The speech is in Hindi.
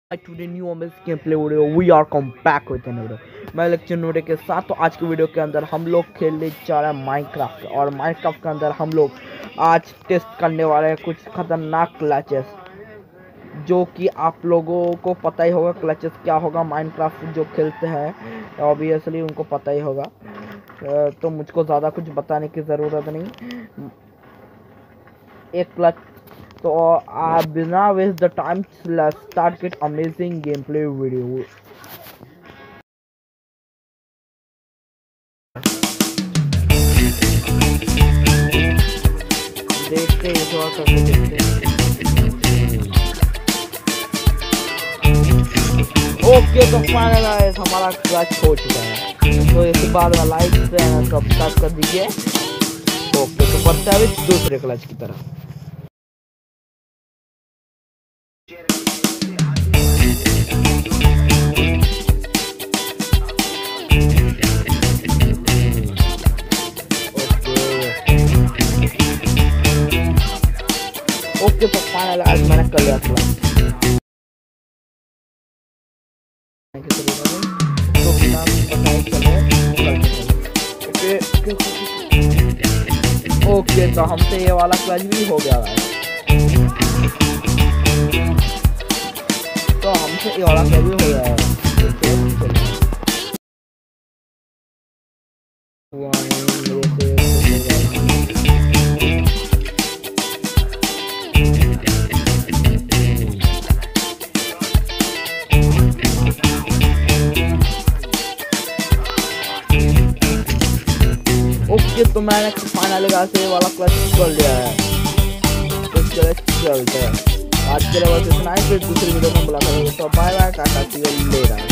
to the new amazing gameplay video. We are come back with another मैं लेक्चर नोटे के साथ। तो आज के वीडियो के अंदर हम लोग खेलने जा रहे हैं माइनक्राफ्ट, और माइनक्राफ्ट के अंदर हम लोग आज टेस्ट करने वाले हैं कुछ खतरनाक क्लचेस, जो कि आप लोगों को पता ही होगा क्लचेस क्या होगा। माइनक्राफ्ट जो खेलते हैं ऑब्वियसली उनको पता ही होगा, तो मुझको ज़्यादा कुछ बताने की ज़रूरत नहीं। एक क्लच तो बिना waste the time start get amazing game play video. देखते हैं थोड़ा करके देखते हैं। ओके तो फाइनल हमारा क्लच हो चुका है, तो इसके बाद लाइक सब्सक्राइब कर दीजिए। ओके तो बढ़ते हैं दूसरे क्लच की तरफ। ओके तो फाइनल आज मैंने कर लिया क्लच। तो बिना बताए चले ओके तो हमसे ये वाला क्लच भी हो गया है। तो हमसे ये वाला क्लच भी हो गया है। ओके तो मैंने फाइनली से वाला क्लच कर लिया है। तो चलते हैं, आज के लिए बस इतना ही, फिर दूसरी वीडियो में मुलाकात होगी। तो bye bye, tata, see you letter.